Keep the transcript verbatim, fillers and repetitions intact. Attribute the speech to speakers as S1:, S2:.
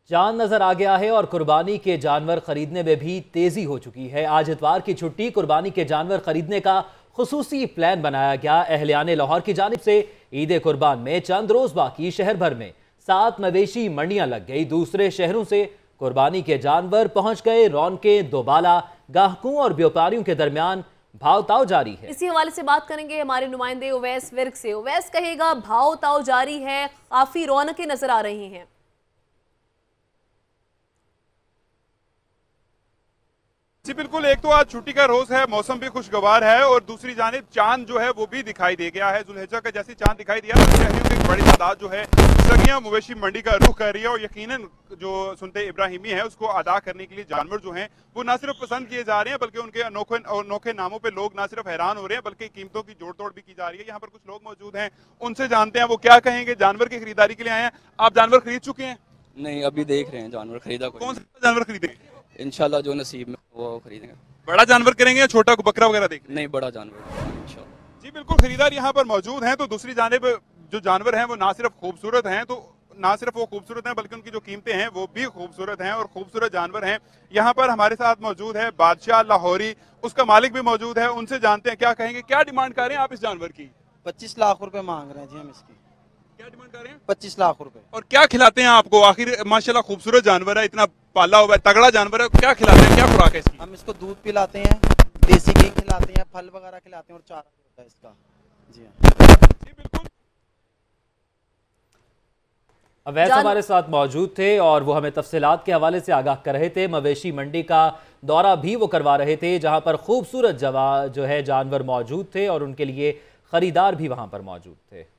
S1: चांद नजर आ गया है और कुर्बानी के जानवर खरीदने में भी तेजी हो चुकी है। आज इतवार की छुट्टी, कुर्बानी के जानवर खरीदने का खुसूसी प्लान बनाया गया। अहलियाने लाहौर की जानिब से ईद कुर्बान में चंद रोज बाकी शहर भर में सात मवेशी मंडियां लग गई। दूसरे शहरों से कुर्बानी के जानवर पहुंच गए। रौनकें दोबाला, गाहकों और व्यापारियों के दरमियान भाव ताव जारी है।
S2: इसी हवाले से बात करेंगे हमारे नुमाइंदे उवैस विर्क से। उवैस कहेगा, भाव ताव जारी है, काफी रौनकें नजर आ रही हैं।
S3: जी बिल्कुल, एक तो आज छुट्टी का रोज है, मौसम भी खुशगवार है और दूसरी जानिब चांद जो है वो भी दिखाई दे गया है। जुल्हिज्जा का जैसे चांद दिखाई दिया तो शहरियों की एक बड़ी तादाद जो है सगिया मवेशी मंडी का रुख कर रही है और यकीनन जो सुनते इब्राहिमी है उसको अदा करने के लिए जानवर जो हैं वो ना सिर्फ पसंद किए जा रहे हैं बल्कि उनके अनोखे अनोखे नामों पे लोग ना सिर्फ हैरान हो रहे हैं बल्कि कीमतों की जोड़ तोड़ भी की जा रही है। यहाँ पर कुछ लोग मौजूद हैं, उनसे जानते हैं वो क्या कहेंगे। जानवर की खरीदारी के लिए आए हैं। आप जानवर खरीद चुके हैं?
S4: नहीं, अभी देख रहे हैं जानवर खरीदा।
S3: कौन सा जानवर खरीदेंगे?
S4: इंशाल्लाह जो नसीब में वो खरीदेंगे।
S3: बड़ा जानवर करेंगे या छोटा बकरा वगैरह देख?
S4: नहीं, बड़ा जानवर इंशाल्लाह।
S3: जी बिल्कुल, खरीदार यहाँ पर मौजूद हैं। तो दूसरी जानिब जो जानवर हैं वो ना सिर्फ खूबसूरत हैं, तो ना सिर्फ वो खूबसूरत हैं बल्कि उनकी जो कीमतें हैं वो भी खूबसूरत हैं और खूबसूरत जानवर हैं। यहाँ पर हमारे साथ मौजूद है बादशाह लाहौरी, उसका मालिक भी मौजूद है। उनसे जानते हैं क्या कहेंगे, क्या डिमांड कर रहे हैं आप इस जानवर की?
S5: पच्चीस लाख रुपए मांग रहे हैं जी हम इसकी।
S3: क्या डिमांड कर रहे हैं?
S5: पच्चीस लाख रुपए।
S3: और क्या खिलाते हैं आपको? आखिर माशाल्लाह खूबसूरत जानवर है, इतना पाला हुआ है, तगड़ा जानवर है, क्या खिलाते हैं, क्या खुराक है इसकी?
S5: हम इसको दूध पिलाते हैं, देसी घी खिलाते हैं, फल वगैरह खिलाते हैं और चारा होता है इसका। जी हाँ
S3: जी बिल्कुल।
S1: अवैस हमारे साथ मौजूद थे और वो हमें तफसीलात के हवाले से आगाह कर रहे थे। मवेशी मंडी का दौरा भी वो करवा रहे थे जहां पर खूबसूरत जवा जो है जानवर मौजूद थे और उनके लिए खरीदार भी वहां पर मौजूद थे।